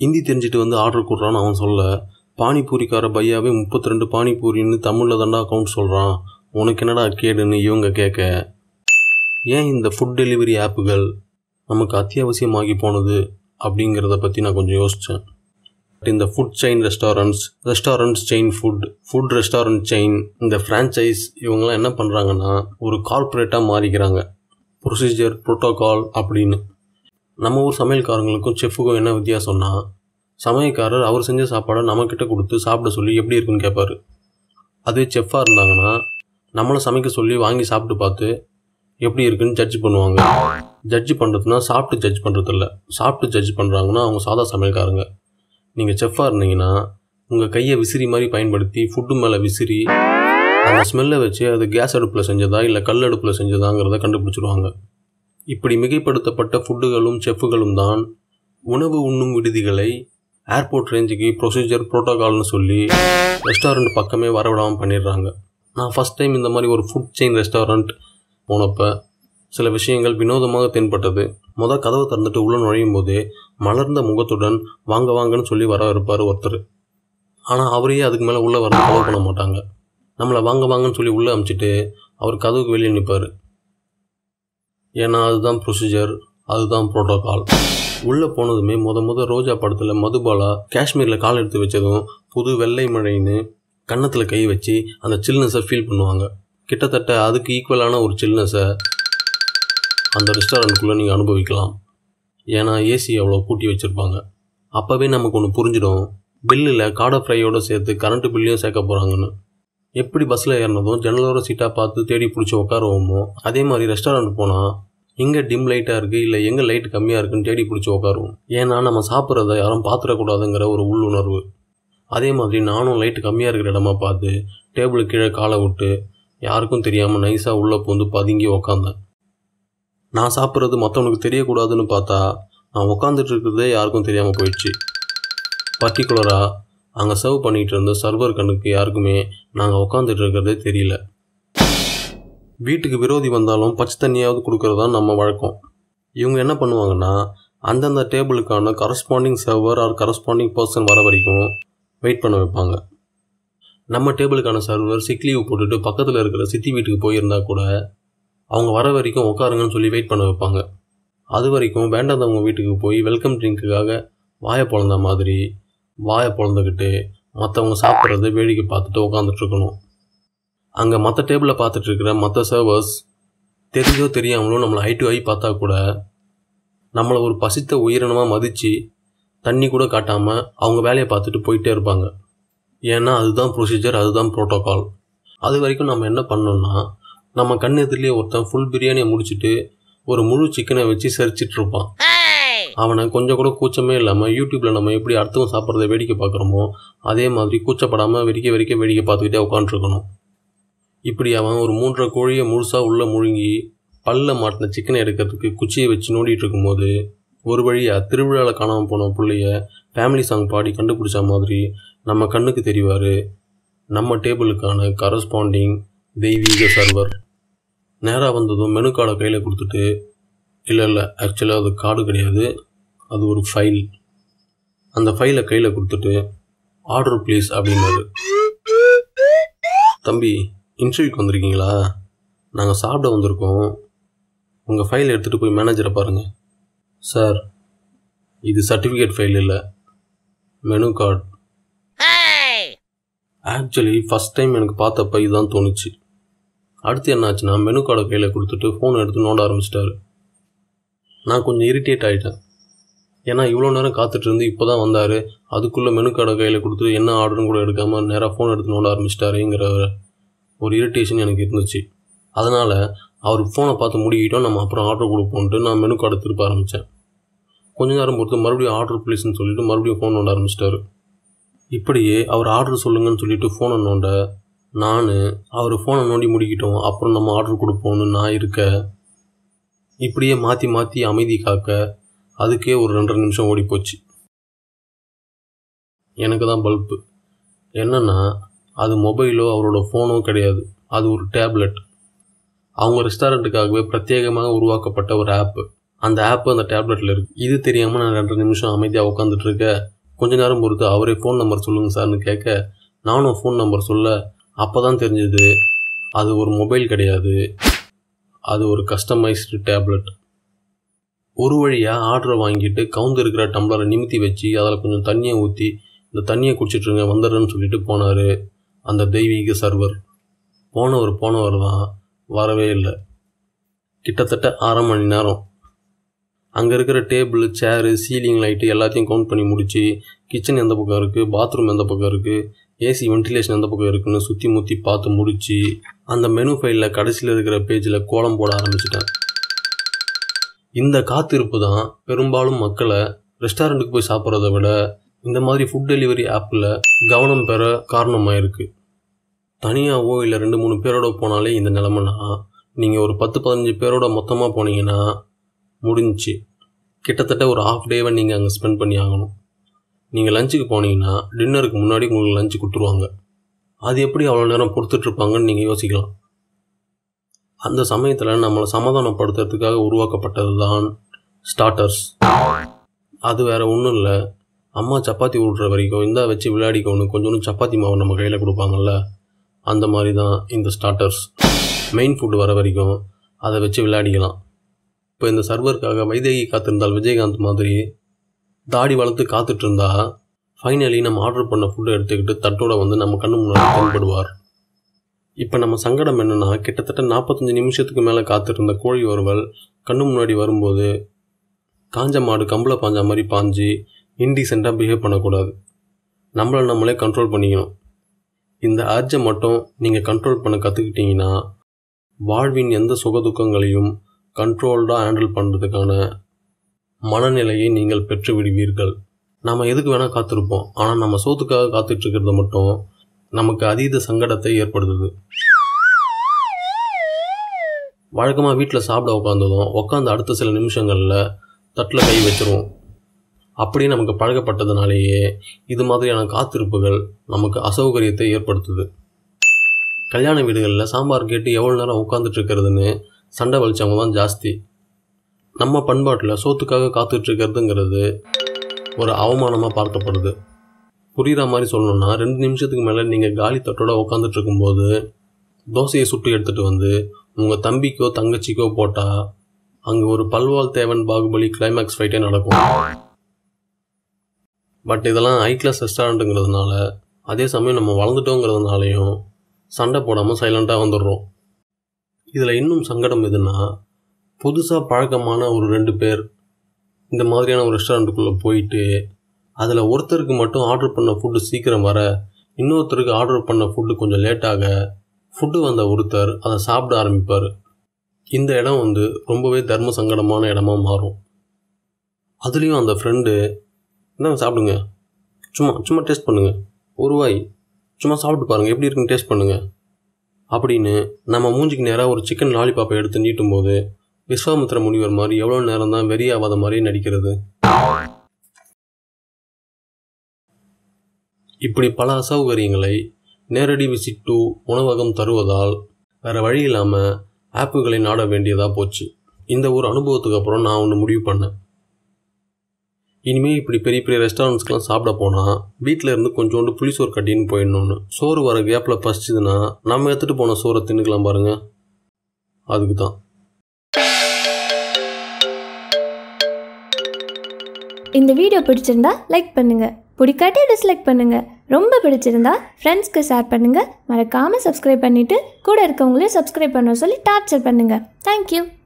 ஹிந்தி தெரிஞ்சுட்டு வந்து ஆர்டர் கொடுறான்னு அவன் சொல்ல, பானிபூரிக்கார பையாவே 32 பானிபூரின்னு தமிழில் தாண்டா அக்கௌண்ட் சொல்கிறான், உனக்கு என்னடா கேடுன்னு இவங்க கேட்க, ஏன் இந்த ஃபுட் டெலிவரி ஆப்புகள் நமக்கு அத்தியாவசியமாகி போனது அப்படிங்கிறத பற்றி நான் கொஞ்சம் யோசித்தேன். இந்த food chain restaurants chain food restaurant chain, இந்த ஃப்ரான்ச்சைஸ் இவங்கெல்லாம் என்ன பண்ணுறாங்கன்னா ஒரு கார்ப்பரேட்டாக மாறிக்கிறாங்க. ப்ரொசீஜர், ப்ரோட்டோகால் அப்படின்னு. நம்ம ஊர் சமையல்காரங்களுக்கும் செஃப்புக்கும் என்ன வித்தியாசம்னா, சமையல்காரர் அவர் செஞ்ச சாப்பாடை நம்மக்கிட்ட கொடுத்து சாப்பிட சொல்லி எப்படி இருக்குன்னு கேட்பார். அதே செஃப்பாக இருந்தாங்கன்னா நம்மளை சமைக்க சொல்லி வாங்கி சாப்பிட்டு பார்த்து எப்படி இருக்குன்னு ஜட்ஜ் பண்ணுவாங்க. ஜட்ஜ் பண்ணுறதுனா சாப்பிட்டு ஜட்ஜ் பண்ணுறது இல்லை. சாப்பிட்டு ஜட்ஜ் பண்ணுறாங்கன்னா அவங்க சாதா சமையல்காரங்க. நீங்கள் செஃப்பாக இருந்தீங்கன்னா உங்கள் கையை விசிறி மாதிரி பயன்படுத்தி ஃபுட்டு மேலே விசிறி அந்த ஸ்மெல்லை வச்சு அது கேஸ் அடுப்பில் செஞ்சதா இல்லை கல் அடுப்பில் செஞ்சதாங்கிறத கண்டுபிடிச்சிடுவாங்க. இப்படி மிகைப்படுத்தப்பட்ட ஃபுட்டுகளும் செஃப்புகளும் தான் உணவு உண்ணும் விடுதிகளை ஏர்போர்ட் ரேஞ்சுக்கு ப்ரொசீஜர், ப்ரோட்டோகால்னு சொல்லி ரெஸ்டாரண்ட் பக்கமே வரவிடாமல் பண்ணிடுறாங்க. நான் ஃபஸ்ட் டைம் இந்த மாதிரி ஒரு ஃபுட் செயின் ரெஸ்டாரண்ட் போனப்போ சில விஷயங்கள் வினோதமாக தென்பட்டது. கதவை திறந்துட்டு உள்ளே நுழையும் போதே மலர்ந்த முகத்துடன் வாங்க வாங்கன்னு சொல்லி வரவிருப்பார் ஒருத்தர். ஆனால் அவரையே அதுக்கு மேலே உள்ளே வர கதவு பண்ண மாட்டாங்க. நம்மளை வாங்க வாங்கன்னு சொல்லி உள்ளே அமுச்சிட்டு அவர் கதவுக்கு வெளியே நிற்பார். ஏன்னா அதுதான் ப்ரொசீஜர், அதுதான் ப்ரோட்டோகால். உள்ளே போனதுமே ரோஜா படத்தில் மதுபாலா காஷ்மீரில் கால் எடுத்து வச்சதும் புது வெள்ளை மழைன்னு கன்னத்தில் கை வச்சு அந்த சில்னஸை ஃபீல் பண்ணுவாங்க. கிட்டத்தட்ட அதுக்கு ஈக்குவலான ஒரு சில்னஸை அந்த ரெஸ்டாரண்ட்டுக்குள்ளே நீங்கள் அனுபவிக்கலாம். ஏன்னா ஏசி அவ்வளோ கூட்டி வச்சுருப்பாங்க. அப்போவே நமக்கு ஒன்று புரிஞ்சிடும், பில்லில் காடை ஃப்ரையோடு சேர்த்து கரண்ட்டு பில்லையும் சேர்க்க போகிறாங்கன்னு. எப்படி பஸ்ஸில் ஏறினதும் ஜன்னலோர சீட்டாக பார்த்து தேடி பிடிச்சி உட்காருவோமோ, அதே மாதிரி ரெஸ்டாரண்ட் போனால் எங்கே டிம் லைட்டாக இருக்குது இல்லை எங்கே லைட் கம்மியாக இருக்குன்னு தேடி பிடிச்சி உட்காருவோம். ஏன்னா நம்ம சாப்பிட்றத யாரும் பார்த்துடக்கூடாதுங்கிற ஒரு உள்ளுணர்வு. அதே மாதிரி நானும் லைட்டு கம்மியாக இருக்கிற இடமா பார்த்து டேபிளுக்கு கீழே காலை விட்டு யாருக்கும் தெரியாமல் நைஸாக உள்ளே பூந்து பதுங்கி உக்காந்தேன். நான் சாப்பிட்றது மற்றவனுக்கு தெரியக்கூடாதுன்னு பார்த்தா நான் உட்காந்துட்டு இருக்கிறதே யாருக்கும் தெரியாமல் போயிடுச்சு. பர்டிகுலராக அங்கே சர்வ் பண்ணிகிட்டு இருந்த சர்வர் கண்ணுக்கு யாருக்குமே நாங்கள் உட்காந்துட்டு இருக்கிறதே தெரியல. வீட்டுக்கு விரோதி வந்தாலும் பச்சை தண்ணியாவது கொடுக்கறது தான் நம்ம வழக்கம். இவங்க என்ன பண்ணுவாங்கன்னா, அந்தந்த டேபிளுக்கான corresponding server or corresponding person வர வரைக்கும் வெயிட் பண்ண வைப்பாங்க. நம்ம டேபிளுக்கான சர்வர் சிக் லீவ் போட்டுட்டு பக்கத்தில் இருக்கிற சித்தி வீட்டுக்கு போயிருந்தா கூட அவங்க வர வரைக்கும் உட்காருங்கன்னு சொல்லி வெயிட் பண்ண வைப்பாங்க. அது வரைக்கும் வேண்டாதவங்க வீட்டுக்கு போய் வெல்கம் ட்ரிங்க்குக்காக வாயை பொழந்த மாதிரி வாயை பொழந்துக்கிட்டு மற்றவங்க சாப்பிட்றத வேடிக்கை பார்த்துட்டு உட்காந்துட்ருக்கணும். அங்கே மற்ற டேபிளில் பார்த்துட்ருக்கிற மற்ற சர்வர்ஸ் தெரிஞ்சோ தெரியாமலோ நம்மளை ஐ டு ஐ பார்த்தா கூட நம்மளை ஒரு பசித்த உயிரினமாக மதித்து தண்ணி கூட காட்டாமல் அவங்க வேலையை பார்த்துட்டு போயிட்டே இருப்பாங்க. ஏன்னா அதுதான் ப்ரொசீஜர், அதுதான் ப்ரோட்டோகால். அது வரைக்கும் நம்ம என்ன பண்ணோம்னா, நம்ம கண் எதிரிலேயே ஒருத்தன் ஃபுல் பிரியாணியை முடிச்சுட்டு ஒரு முழு சிக்கனை வச்சு செரிச்சிட்டு இருப்பான். அவனை கொஞ்சம் கூட கூச்சமே இல்லாமல் யூடியூப்பில் நம்ம எப்படி அடுத்தவங்க சாப்பிட்றத வேடிக்கை பார்க்குறோமோ அதே மாதிரி கூச்சப்படாமல் வேடிக்கை பார்த்துக்கிட்டே உட்காந்துருக்கணும். இப்படி அவன் ஒரு 3.5 கோழியை முழுசாக உள்ளே முழுங்கி பல்ல மாட்டின சிக்கனை எடுக்கிறதுக்கு குச்சியை வச்சு நோண்டிகிட்டு இருக்கும்போது ஒரு வழியாக திருவிழாவில் காணாமல் போன பிள்ளைய ஃபேமிலி சாங் பாடி கண்டுபிடிச்ச மாதிரி நம்ம கண்ணுக்கு தெரிவார் நம்ம டேபிளுக்கான கரஸ்பாண்டிங் தெய்வீக சர்வர். நேராக வந்ததும் மெனு கார்டை கையில் கொடுத்துட்டு, இல்லை ஆக்சுவலாக அது கார்டு கிடையாது, அது ஒரு ஃபைல். அந்த ஃபைலை கையில் கொடுத்துட்டு ஆர்டர் ப்ளீஸ் அப்படின்னாரு. தம்பி, இன்டர்வியூக்கு வந்திருக்கீங்களா? நாங்கள் சாப்பிட வந்திருக்கோம். உங்கள் ஃபைல் எடுத்துகிட்டு போய் மேனேஜரை பாருங்கள். சார், இது சர்டிஃபிகேட் ஃபைல் இல்லை, menu card. Actually first time எனக்கு பார்த்தப்ப இதுதான் தோணுச்சு. அடுத்து என்னாச்சுன்னா, மெனு கார்டை கையில் கொடுத்துட்டு ஃபோனை எடுத்து நோண்ட ஆரம்பிச்சிட்டாரு. நான் கொஞ்சம் இரிட்டேட் ஆகிட்டேன். ஏன்னா இவ்வளோ நேரம் காத்துட்டு இருந்து இப்போ தான் வந்தார், அதுக்குள்ளே மெனு கார்டை கையில் கொடுத்து என்ன ஆர்டர்னு கூட எடுக்காமல் நேராக ஃபோன் எடுத்து நோண்ட ஆரம்பிச்சிட்டாருங்கிற ஒரு இரிட்டேஷன் எனக்கு இருந்துச்சு. அதனால் அவர் ஃபோனை பார்த்து முடிக்கிட்டோம், நம்ம அப்புறம் ஆர்டர் கொடுப்போன்ட்டு நான் மெனு கார்டை திருப்ப ஆரம்பித்தேன். கொஞ்ச நேரம் பொறுத்து மறுபடியும் ஆர்டர் ப்ளீஸ்ன்னு சொல்லிவிட்டு மறுபடியும் ஃபோன் நோண்ட ஆரம்பிச்சிட்டாரு. இப்படியே அவர் ஆர்டர் சொல்லுங்கன்னு சொல்லிவிட்டு ஃபோனை நோண்ட நான் அவர் ஃபோனை நோண்டி முடிக்கிட்டோம், அப்புறம் நம்ம ஆர்டர் கொடுப்போன்னு நான் இருக்க, இப்படியே மாற்றி அமைதி காக்க அதுக்கே ஒரு 2.5 நிமிஷம் ஓடி போச்சு. எனக்கு தான் பல்ப்பு. என்னென்னா, அது மொபைலோ அவரோட ஃபோனோ கிடையாது, அது ஒரு டேப்லெட். அவங்க ரெஸ்டாரண்ட்டுக்காகவே பிரத்யேகமாக உருவாக்கப்பட்ட ஒரு ஆப்பு. அந்த ஆப் அந்த டேப்லெட்டில் இருக்குது. இது தெரியாமல் நான் 2 நிமிஷம் அமைதியாக உட்காந்துட்டு இருக்கேன். கொஞ்ச நேரம் பொறுத்து அவரே ஃபோன் நம்பர் சொல்லுங்கள் சார்னு கேட்க நானும் ஃபோன் நம்பர் சொல்ல அப்போ தான் தெரிஞ்சது அது ஒரு மொபைல் கிடையாது, அது ஒரு கஸ்டமைஸ்டு டேப்லெட். ஒரு வழியாக ஆர்டரை வாங்கிட்டு கவுந்து இருக்கிற டம்ளரை நிமித்தி வச்சு அதில் கொஞ்சம் தண்ணியை ஊற்றி இந்த தண்ணியை குடிச்சிட்ருங்க வந்துடுறேன்னு சொல்லிட்டு போனார் அந்த தெய்வீக சர்வர். போனவர் தான் வரவே இல்லை. கிட்டத்தட்ட 1/2 மணி நேரம் அங்கே இருக்கிற டேபிள், சேரு, சீலிங் லைட்டு எல்லாத்தையும் கவுண்ட் பண்ணி முடித்து கிச்சன் எந்த பக்கம் இருக்குது, பாத்ரூம் எந்த பக்கம் இருக்குது, ஏசி வென்டிலேஷன் எந்த பக்கம் இருக்குன்னு சுற்றி முற்றி பார்த்து முடித்து அந்த மெனு ஃபைலில் கடைசியில் இருக்கிற பேஜில் கோலம் போட ஆரம்பிச்சிட்டேன். இந்த காத்திருப்பு தான் பெரும்பாலும் மக்களை ரெஸ்டாரண்ட்டுக்கு போய் சாப்பிட்றத விட இந்த மாதிரி ஃபுட் டெலிவரி ஆப்பில் கவனம் பெற காரணமாக இருக்குது. தனியாகவோ இல்லை 2-3 பேரோட போனாலே இந்த நிலமைனா நீங்கள் ஒரு 10-15 பேரோட மொத்தமாக போனீங்கன்னா முடிஞ்சிச்சு. கிட்டத்தட்ட ஒரு ½ டேவை நீங்கள் அங்கே ஸ்பெண்ட் பண்ணி ஆகணும். நீங்கள் லஞ்சுக்கு போனீங்கன்னா டின்னருக்கு முன்னாடி உங்களுக்கு லஞ்சு கொடுத்துருவாங்க. அது எப்படி அவ்வளோ நேரம் பொறுத்துட்ருப்பாங்கன்னு நீங்கள் யோசிக்கலாம். அந்த சமயத்தில் நம்மளை சமாதானப்படுத்துறதுக்காக உருவாக்கப்பட்டது தான் ஸ்டார்டர்ஸ். அது வேறு ஒன்றும் இல்லை, அம்மா சப்பாத்தி உருட்டுற வரைக்கும் இந்தா வச்சு விளையாடிக்கோன்னு கொஞ்சோண்டு சப்பாத்தி மாவு நம்ம கையில் கொடுப்பாங்கள்ல, அந்த மாதிரி தான் இந்த ஸ்டார்டர்ஸ். மெயின் ஃபுட்டு வர வரைக்கும் அதை வச்சு விளையாடிக்கலாம். இப்போ இந்த சர்வருக்காக வைதேகி காத்திருந்தால் விஜயகாந்த் மாதிரி தாடி வளர்த்து காத்துட்டு இருந்தா ஃபைனலி நம்ம ஆர்டர் பண்ண ஃபுட்டை எடுத்துக்கிட்டு தட்டோட வந்து நம்ம கண்ணு முன்னாடி தென்படுவார். இப்போ நம்ம சங்கடம் என்னென்னா, கிட்டத்தட்ட 45 நிமிஷத்துக்கு மேலே காத்திருந்த கோழி வறுவல் கண்ணு முன்னாடி வரும்போது காஞ்ச மாடு கம்பளை பாஞ்ச மாதிரி பாஞ்சு இன்டீசெண்டாக பிஹேவ் பண்ணக்கூடாது. நம்மளை கண்ட்ரோல் பண்ணிக்கணும். இந்த அர்ஜை மட்டும் நீங்கள் கண்ட்ரோல் பண்ண கற்றுக்கிட்டீங்கன்னா வாழ்வின் எந்த சுகதுக்கங்களையும் கண்ட்ரோல்டாக ஹேண்டில் பண்ணுறதுக்கான மனநிலையை நீங்கள் பெற்று விடுவீர்கள். நம்ம எதுக்கு வேணால் காத்திருப்போம், ஆனால் நம்ம சோத்துக்காக காத்துட்ருக்கிறது மட்டும் நமக்கு அதீத சங்கடத்தை ஏற்படுத்துது. வழக்கமாக வீட்டில் சாப்பிட உட்காந்து அடுத்த சில நிமிஷங்களில் தட்டில் கை வச்சிருவோம். அப்படியே நமக்கு பழக்கப்பட்டதுனாலேயே இது மாதிரியான காத்திருப்புகள் நமக்கு அசௌகரியத்தை ஏற்படுத்துது. கல்யாண வீடுகளில் சாம்பார் கேட்டு எவ்வளோ நேரம் உட்காந்துட்டு இருக்கிறதுன்னு சண்டை வலிச்சவங்க தான் ஜாஸ்தி. நம்ம பண்பாட்டில் சோத்துக்காக காத்துட்ருக்கிறதுங்கிறது ஒரு அவமானமாக பார்க்கப்படுது. புரிகிற மாதிரி சொல்லணும்னா 2 நிமிஷத்துக்கு மேலே நீங்கள் காலி தட்டோட உட்காந்துட்டு இருக்கும்போது தோசையை சுட்டு எடுத்துகிட்டு வந்து உங்கள் தம்பிக்கோ தங்கச்சிக்கோ போட்டால் அங்கே ஒரு பல்வால் தேவன் பாகுபலி கிளைமேக்ஸ் ஃபைட்டே நடக்கும். பட் இதெல்லாம் ஹை கிளாஸ் ரெஸ்டாரண்ட்டுங்கிறதுனால, அதே சமயம் நம்ம வளர்ந்துட்டோங்கிறதுனாலையும் சண்டை போடாமல் சைலண்ட்டாக வந்துடுறோம். இதில் இன்னும் சங்கடம் எதுன்னா, புதுசாக பழக்கமான ஒரு 2 பேர் இந்த மாதிரியான ஒரு ரெஸ்டாரண்ட்டுக்குள்ளே போயிட்டு அதில் ஒருத்தருக்கு மட்டும் ஆர்டர் பண்ண ஃபுட்டு சீக்கிரம் வர, இன்னொருத்தருக்கு ஆர்டர் பண்ண ஃபுட்டு கொஞ்சம் லேட்டாக ஃபுட்டு வந்த ஒருத்தர் அதை சாப்பிட ஆரம்பிப்பார். இந்த இடம் ரொம்பவே தர்ம சங்கடமான இடமா மாறும். அதுலேயும் அந்த ஃப்ரெண்டு என்ன சாப்பிடுங்க, சும்மா டேஸ்ட் பண்ணுங்கள், ஒரு வாய் சும்மா சாப்பிட்டு பாருங்கள் எப்படி இருக்குன்னு டேஸ்ட் பண்ணுங்கள் அப்படின்னு நம்ம மூஞ்சிக்கு நேராக ஒரு சிக்கன் லாலிபாப்பை எடுத்து நீட்டும் போது விஸ்வாமித்திர முனிவர் மாதிரி எவ்வளோ நேரம் தான் வெறியாவாத மாதிரி நடிக்கிறது. இப்படி பல அசௌகரியங்களை நேரடி விசிட் டு உணவகம் தருவதால் வேறு வழி இல்லாமல் ஆப்புகளை நாட வேண்டியதாக போச்சு. இந்த ஒரு அனுபவத்துக்கு அப்புறம் நான் ஒன்று முடிவு பண்ணேன். இனிமேல் இப்படி பெரிய பெரிய ரெஸ்டாரண்ட்ஸ்க்கெலாம் சாப்பிட போனால் வீட்டில் இருந்து கொஞ்சோண்டு புளிசோறு கட்டின்னு போயிடணுன்னு. சோறு வர கேப்பில் பசிச்சுதுன்னா நம்ம எடுத்துகிட்டு போன சோறை தின்னுக்கலாம் பாருங்கள். அதுக்கு தான். இந்த வீடியோ பிடிச்சிருந்தா லைக் பண்ணுங்கள், பிடிக்காட்டி டிஸ்லைக் பண்ணுங்கள். ரொம்ப பிடிச்சிருந்தா ஃப்ரெண்ட்ஸ்க்கு ஷேர் பண்ணுங்கள். மறக்காமல் சப்ஸ்கிரைப் பண்ணிவிட்டு கூட இருக்கவங்களையும் சப்ஸ்கிரைப் பண்ண சொல்லி டார்ச்சர் பண்ணுங்கள். தேங்க்யூ.